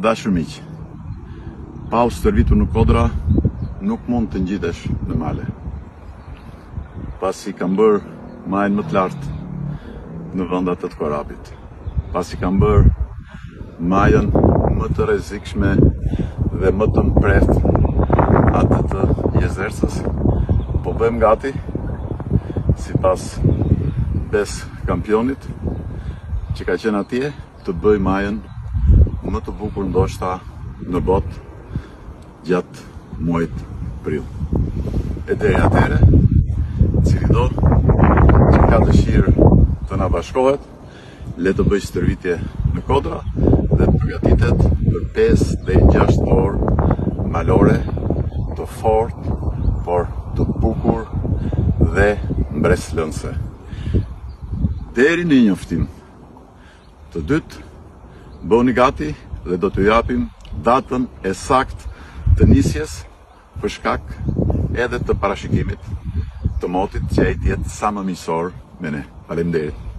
dashur miq, pa u stërvitur në kodra, nuk mund të ngjitesh në male. Pasi kam bërë majën më të lartë në vendat të Korabit, pasi kam bërë majën më të rrezikshme dhe më të mprehtë atë të Jezersës, po bëjmë gati, sipas bes kampionit që ka qenë atje, të bëj majën më të bukur ndoshta në botë gjatë muajit prill. E deri atëherë, cili do që ka dëshirë të na bashkohet, le të bëj stërvitje në kodra dhe të përgatitet për 5 deri 6 orë malore të fortë, por të bukur dhe mbreslënse. Deri në njoftim të dytë, bëni gati dhe do t'ju japim datën e saktë të nisjes për shkak edhe të parashikimit të motit që ai të jetë sa më miqësor me ne. Faleminderit.